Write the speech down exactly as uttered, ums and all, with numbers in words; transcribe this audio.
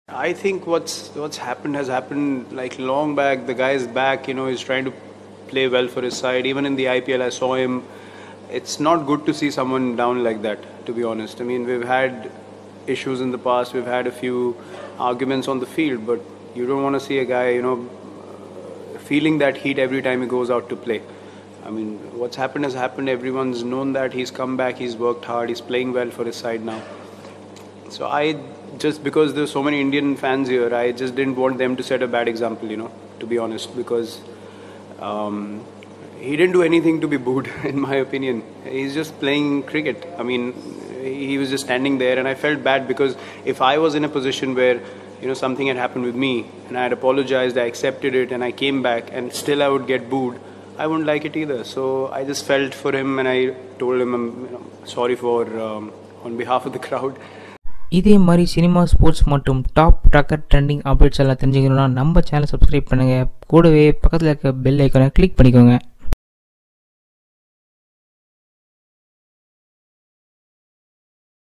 I think what's what's happened has happened like long back. The guy is back, you know, he's trying to play well for his side. Even in the I P L, I saw him. It's not good to see someone down like that, to be honest. I mean, we've had issues in the past. We've had a few arguments on the field, but you don't want to see a guy, you know, feeling that heat every time he goes out to play. I mean, what's happened has happened. Everyone's known that. He's come back. He's worked hard. He's playing well for his side now. So I just because there's so many Indian fans here, I just didn't want them to set a bad example, you know, to be honest, because um, he didn't do anything to be booed, in my opinion. He's just playing cricket. I mean, he was just standing there, and I felt bad because if I was in a position where, you know, something had happened with me and I had apologized, I accepted it, and I came back, and still I would get booed, I wouldn't like it either. So I just felt for him, and I told him I'm you know, sorry for um, on behalf of the crowd. இதே மாதிரி cinema sports மற்றும் top tracker trending updates எல்லாம் தெரிஞ்சுக்கணும்னா நம்ம channel subscribe பண்ணுங்கள். கூடவே பக்கத்தில் இருக்க பெல் ஐக்கானை கிளிக் பண்ணிக்கோங்க.